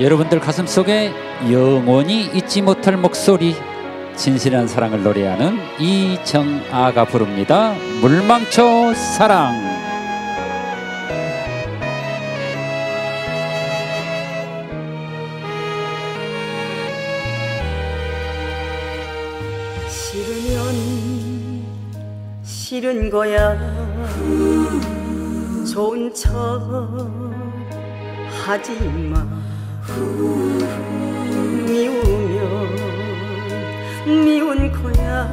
여러분들 가슴속에 영원히 잊지 못할 목소리, 진실한 사랑을 노래하는 이정아가 부릅니다. 물망초 사랑. 싫으면 싫은 거야. 좋은 척 하지 마. 미우면 미운 거야.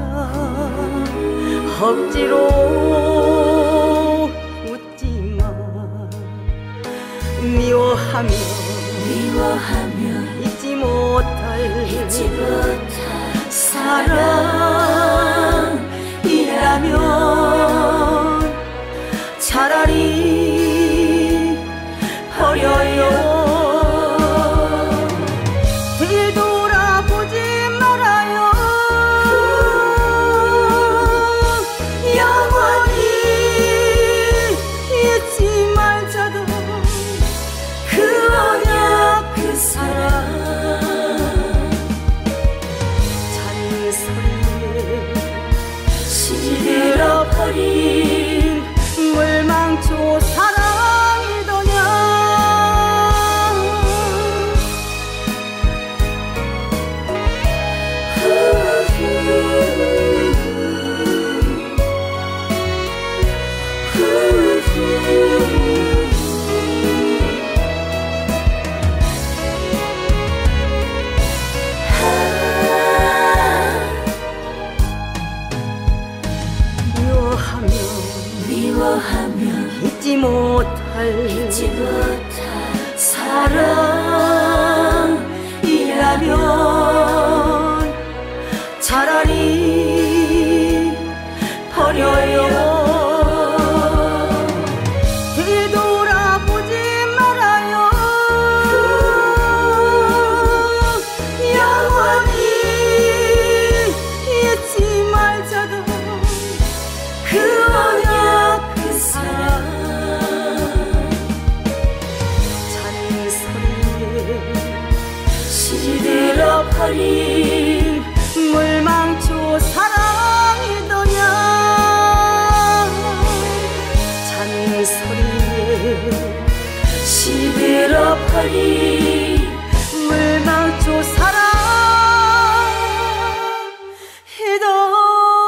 억지로 웃지 마. 미워하면 잊지 못할 사랑이라면 차라리 버려요. 뒤돌아보지 말아요. 영원히 잊지 말자도 그 언약 그 사랑. 잔소리에 시들어버린 물망초 사랑이더냐. 미워하면 잊지 못할 사랑이라면 차라리 버려요. 뒤돌아보지 말아요. 영원히 잊지 말자도 그 언약 그 사랑. 잔소리에 시들어버린 물망초 사랑이더냐. 잔소리에 시들어버린 물망초 사랑이더냐.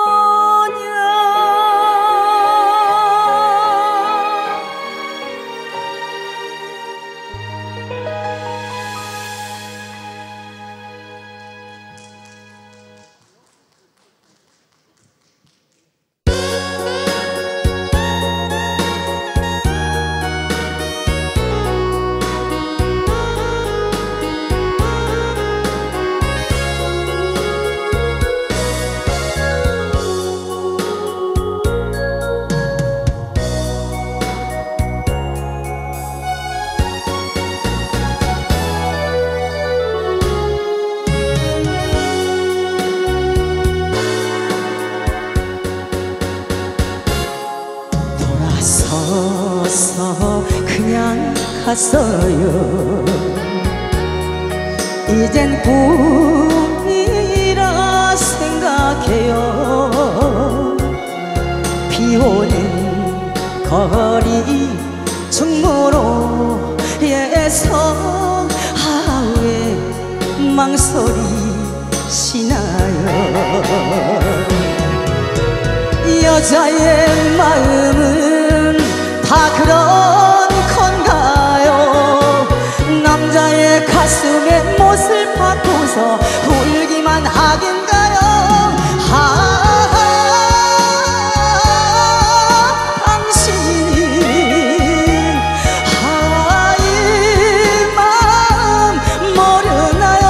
서서 그냥 갔어요. 이젠 꿈이라 생각해요. 비오는 거리 충무로에서 왜 망설이시나요. 여자의 마음은 다 그런 건가요. 남자의 가슴에 못을 박고서 울기만 하긴가요. 당신이 이 마음 모르나요.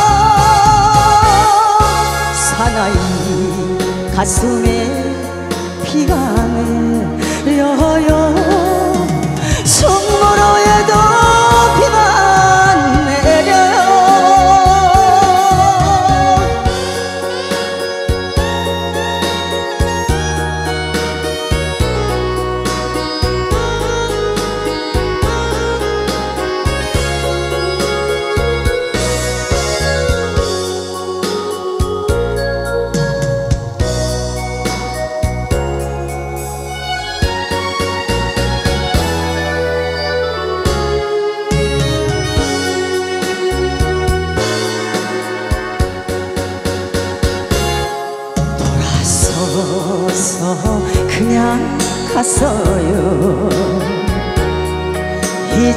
사나이 가슴에 비가 내려요. 충무로에도 비만 내려요.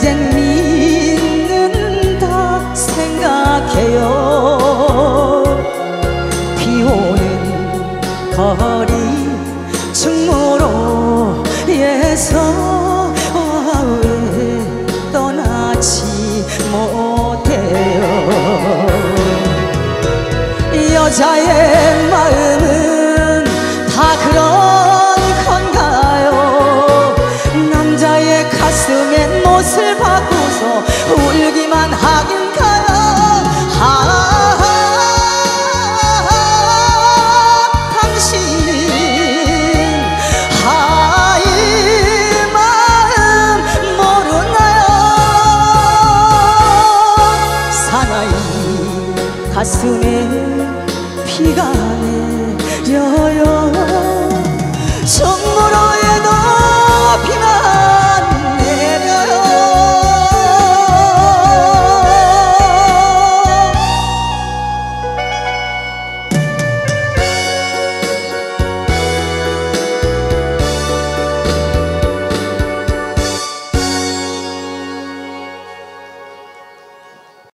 이젠 믿는다 생각해요. 비오는 거리 충무로에서 왜 떠나지 못해요. 여자의 마음은 다 그런 건가요? 남자의 가슴에 못을 박고서 울기만 하긴가요? 당신은 이 마음 모르나요? 사나이 가슴에 피가 내려요.